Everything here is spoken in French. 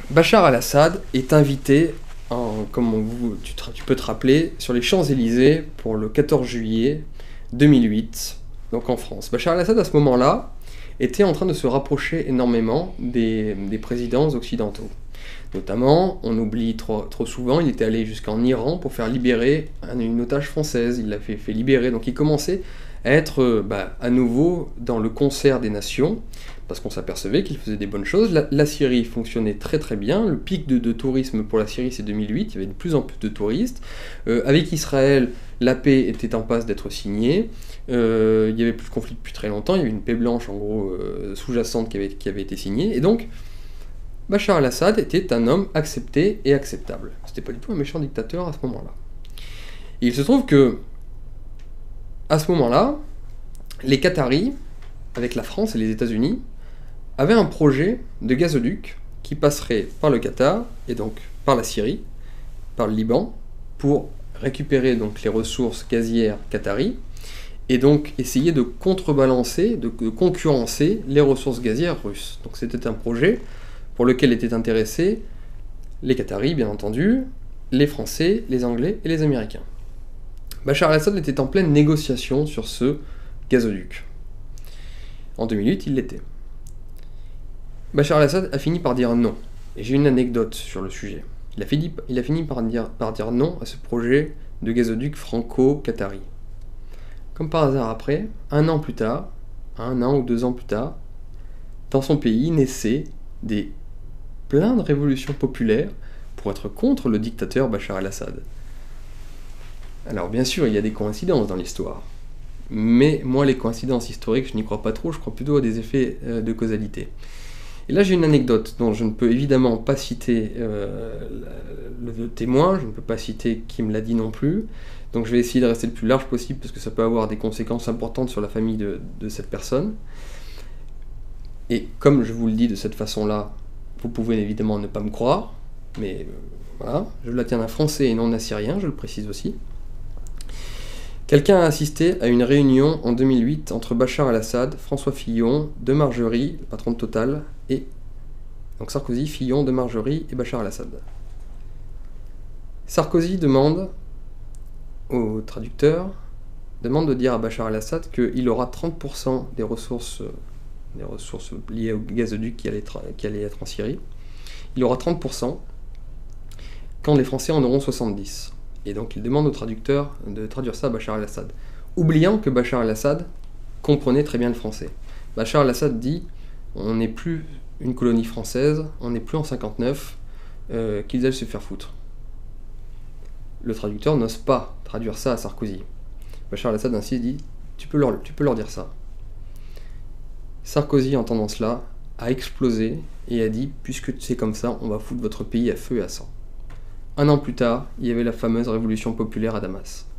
Bachar al-Assad est invité, tu peux te rappeler, sur les Champs-Élysées pour le 14 juillet 2008, donc en France. Bachar al-Assad, à ce moment-là, était en train de se rapprocher énormément des présidents occidentaux. Notamment, on oublie trop souvent, il était allé jusqu'en Iran pour faire libérer une otage française, il l'a fait libérer, donc il commençait à être à nouveau dans le concert des nations, parce qu'on s'apercevait qu'il faisait des bonnes choses. La Syrie fonctionnait très très bien, le pic de tourisme pour la Syrie c'est 2008, il y avait de plus en plus de touristes. Avec Israël, la paix était en passe d'être signée, il n'y avait plus de conflit depuis très longtemps, il y avait une paix blanche en gros sous-jacente qui avait été signée, et donc Bachar al-Assad était un homme accepté et acceptable. C'était pas du tout un méchant dictateur à ce moment-là. Et il se trouve que, à ce moment-là, les Qataris, avec la France et les États-Unis, avaient un projet de gazoduc qui passerait par le Qatar et donc par la Syrie, par le Liban, pour récupérer donc les ressources gazières qataries et donc essayer de contrebalancer, de concurrencer les ressources gazières russes. Donc c'était un projet pour lequel étaient intéressés les Qataris, bien entendu, les Français, les Anglais et les Américains. Bachar al-Assad était en pleine négociation sur ce gazoduc. En 2008, il l'était. Bachar al-Assad a fini par dire non. Et j'ai une anecdote sur le sujet. Il a fini par dire non à ce projet de gazoduc franco-qatari. Comme par hasard après, un an ou 2 ans plus tard, dans son pays naissaient plein de révolutions populaires pour être contre le dictateur Bachar al-Assad. Alors bien sûr, il y a des coïncidences dans l'histoire, mais moi les coïncidences historiques, je n'y crois pas trop, je crois plutôt à des effets de causalité. Et là j'ai une anecdote dont je ne peux évidemment pas citer le témoin, je ne peux pas citer qui me l'a dit non plus, donc je vais essayer de rester le plus large possible parce que ça peut avoir des conséquences importantes sur la famille de cette personne. Et comme je vous le dis de cette façon-là, vous pouvez évidemment ne pas me croire, mais voilà, je la tiens d'un Français et non d'un Syrien, je le précise aussi. Quelqu'un a assisté à une réunion en 2008 entre Bachar al-Assad, François Fillon, De Margerie, le patron de Total, et donc Sarkozy, Fillon, De Margerie et Bachar al-Assad. Sarkozy demande au traducteur, demande de dire à Bachar al-Assad qu'il aura 30% des ressources liées au gazoduc qui allait être en Syrie. Il aura 30% quand les Français en auront 70%. Et donc il demande au traducteur de traduire ça à Bachar al-Assad, oubliant que Bachar al-Assad comprenait très bien le français. Bachar al-Assad dit « on n'est plus une colonie française, on n'est plus en 59, qu'ils aillent se faire foutre ». Le traducteur n'ose pas traduire ça à Sarkozy. Bachar al-Assad ainsi dit « tu peux leur dire ça ». Sarkozy, entendant cela, a explosé et a dit « puisque c'est comme ça, on va foutre votre pays à feu et à sang ». Un an plus tard, il y avait la fameuse révolution populaire à Damas.